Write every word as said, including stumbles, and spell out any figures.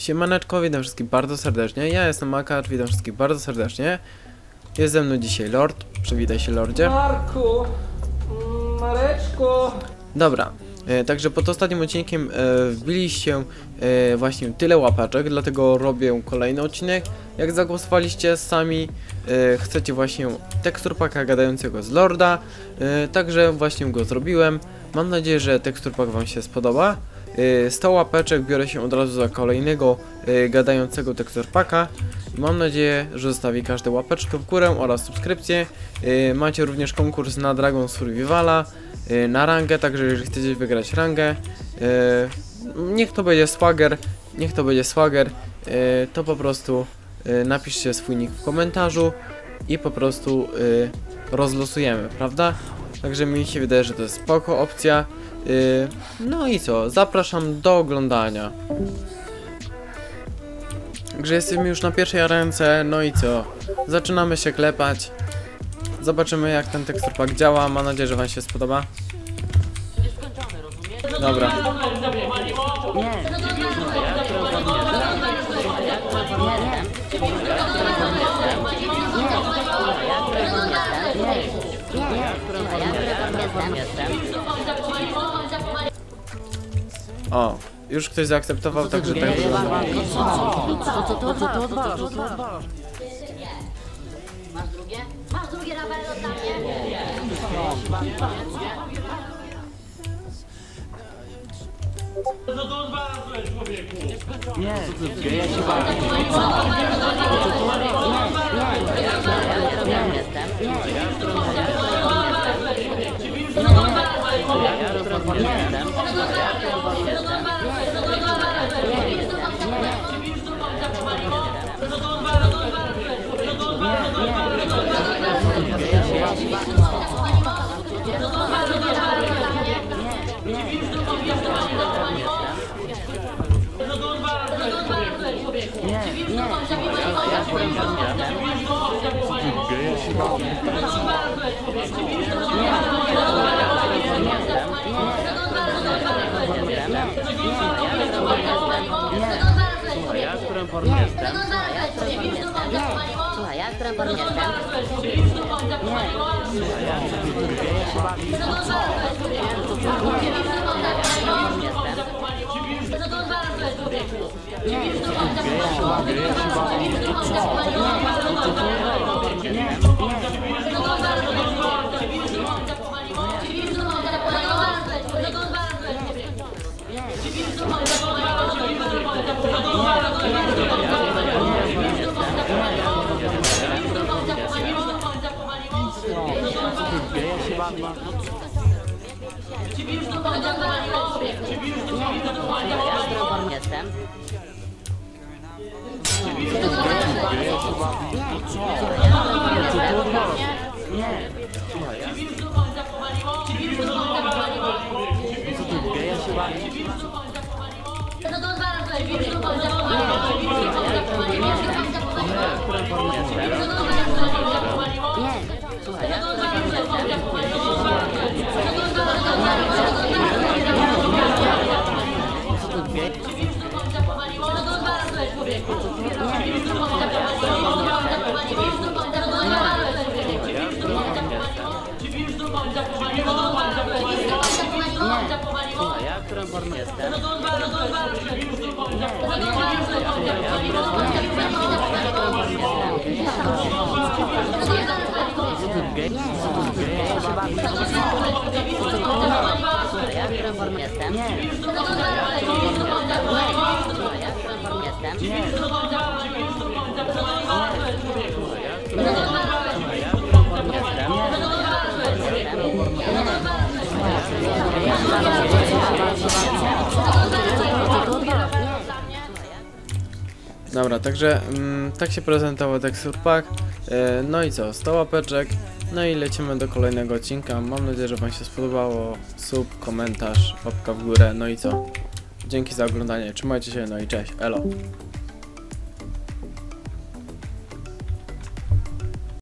Siemaneczko, witam wszystkich bardzo serdecznie. Ja jestem Makacz, witam wszystkich bardzo serdecznie. Jest ze mną dzisiaj Lord. Przywitaj się, Lordzie. Marku, Mareczku. Dobra, e, także pod ostatnim odcinkiem e, wbiliście e, właśnie tyle łapaczek, dlatego robię kolejny odcinek. Jak zagłosowaliście sami, e, chcecie właśnie teksturpaka gadającego z Lorda, e, także właśnie go zrobiłem. Mam nadzieję, że teksturpak wam się spodoba. sto łapeczek biorę się od razu za kolejnego y, gadającego teksturpaka. Mam nadzieję, że zostawi każdy łapeczkę w górę oraz subskrypcję. Y, macie również konkurs na Dragon Survivala, y, na rangę, także jeżeli chcecie wygrać rangę, y, niech to będzie swagger, niech to będzie swagger, y, to po prostu y, napiszcie swój nick w komentarzu i po prostu y, rozlosujemy, prawda? Także mi się wydaje, że to jest spoko opcja. Yy, no i co? Zapraszam do oglądania. Także jesteśmy już na pierwszej ręce. No i co? Zaczynamy się klepać. Zobaczymy, jak ten teksturpak działa. Mam nadzieję, że wam się spodoba. Dobra. O, już ktoś zaakceptował, także tak wygląda. Masz drugie? Masz drugie na oddanie? Co to odwalałeś, człowieku? Nie, ja się bawię. Słuchaj, ja którym porn jestem? Dobra, także mm, tak się prezentował teksturpak. E, no i co? sto łapeczek. No i lecimy do kolejnego odcinka. Mam nadzieję, że wam się spodobało. Sub, komentarz, łapka w górę. No i co? Dzięki za oglądanie. Trzymajcie się, no i cześć. Elo.